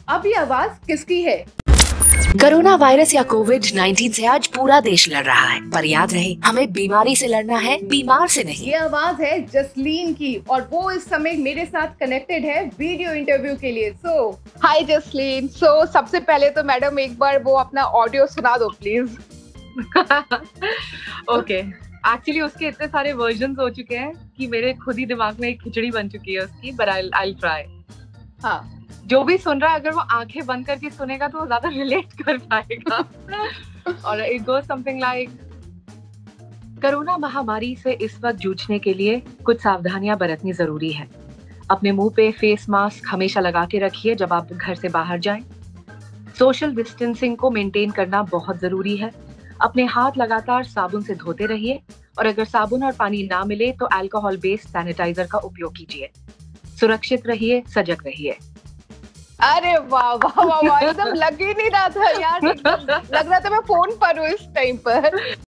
अब ये आवाज किसकी है? कोरोना वायरस या कोविड-19 से आज पूरा देश लड़ रहा है, पर याद रहे हमें बीमारी से लड़ना है, बीमार से नहीं। ये आवाज है जसलीन की और वो इस समय मेरे साथ कनेक्टेड है वीडियो इंटरव्यू के लिए। हाय जसलीन। सबसे पहले तो मैडम एक बार वो अपना ऑडियो सुना दो प्लीज। ओके, एक्चुअली उसके इतने सारे वर्जन्स हो चुके हैं कि मेरे खुद ही दिमाग में एक खिचड़ी बन चुकी है उसकी, बट आई ट्राई। हाँ, जो भी सुन रहा है अगर वो आंखें बंद करके सुनेगा तो वो ज्यादा रिलेट कर पाएगा। और it goes something like, corona महामारी से इस वक्त जूझने के लिए कुछ सावधानियां बरतनी जरूरी है। अपने मुंह पे फेस मास्क हमेशा लगा के रखिए जब आप घर से बाहर जाएं। सोशल डिस्टेंसिंग को मेंटेन करना बहुत जरूरी है। अपने हाथ लगातार साबुन से धोते रहिए और अगर साबुन और पानी ना मिले तो अल्कोहल बेस्ड सैनिटाइजर का उपयोग कीजिए। सुरक्षित रहिए, सजग रहिए। अरे वाह वाह वाह वाह, एकदम लग ही नहीं रहा था यार, लग रहा था मैं फोन पर हूँ इस टाइम पर।